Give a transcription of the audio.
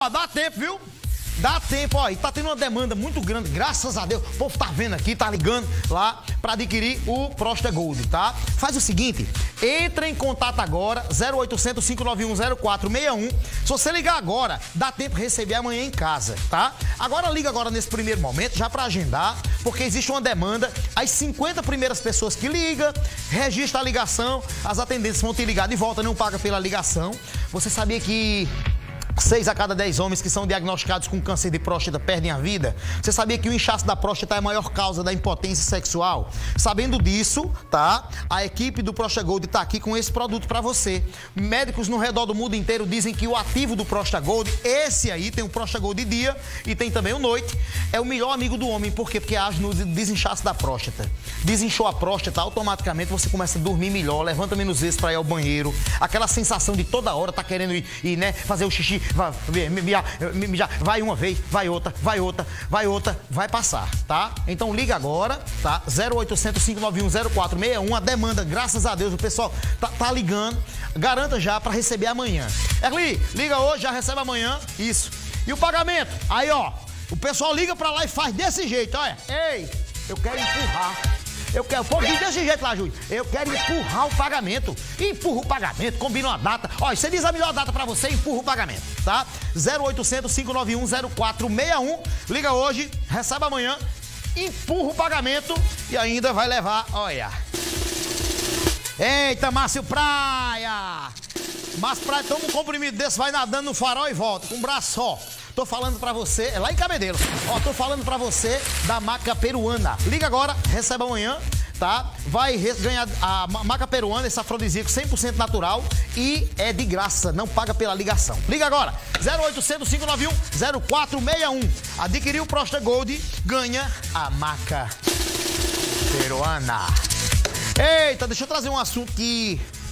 Dá tempo, viu? Dá tempo, ó, e tá tendo uma demanda muito grande, graças a Deus. O povo tá vendo aqui, tá ligando lá pra adquirir o Prosta Gold, tá? Faz o seguinte, entra em contato agora, 0800 591 0461. Se você ligar agora, dá tempo de receber amanhã em casa, tá? Agora liga agora nesse primeiro momento, já pra agendar, porque existe uma demanda. As 50 primeiras pessoas que ligam, registra a ligação, as atendentes vão te ligar de volta, não paga pela ligação. Você sabia que 6 a cada 10 homens que são diagnosticados com câncer de próstata perdem a vida? Você sabia que o inchaço da próstata é a maior causa da impotência sexual? Sabendo disso, tá? A equipe do Prosta Gold tá aqui com esse produto para você. Médicos no redor do mundo inteiro dizem que o ativo do Prosta Gold, esse aí, tem o Prosta Gold de dia e tem também o noite, é o melhor amigo do homem. Por quê? Porque age no desinchaço da próstata. Desinchou a próstata, automaticamente você começa a dormir melhor, levanta menos vezes para ir ao banheiro. Aquela sensação de toda hora tá querendo ir, né, fazer o xixi. Vai uma vez, vai outra, vai passar, tá? Então liga agora, tá? 0800 591 0461. A demanda, graças a Deus, o pessoal tá ligando. Garanta já pra receber amanhã. Erli, liga hoje, já recebe amanhã. Isso. E o pagamento? Aí, ó, o pessoal liga pra lá e faz desse jeito, olha. Ei, eu quero empurrar. Pode vir desse jeito lá, Júlio. Eu quero empurrar o pagamento. Empurra o pagamento, combina uma data. Olha, você diz a melhor data pra você, empurra o pagamento, tá? 0800 591 0461. Liga hoje, recebe amanhã, empurra o pagamento e ainda vai levar, olha. Eita, Márcio Praia! Márcio Praia toma um comprimido desse, vai nadando no farol e volta, com um braço só. Tô falando pra você, é lá em Cabedelo. Ó, tô falando pra você da maca peruana. Liga agora, recebe amanhã, tá? Vai ganhar a maca peruana, esse afrodisíaco 100% natural e é de graça, não paga pela ligação. Liga agora, 0800 591 0461. Adquiriu o Prosta Gold, ganha a maca peruana. Eita, deixa eu trazer um assunto que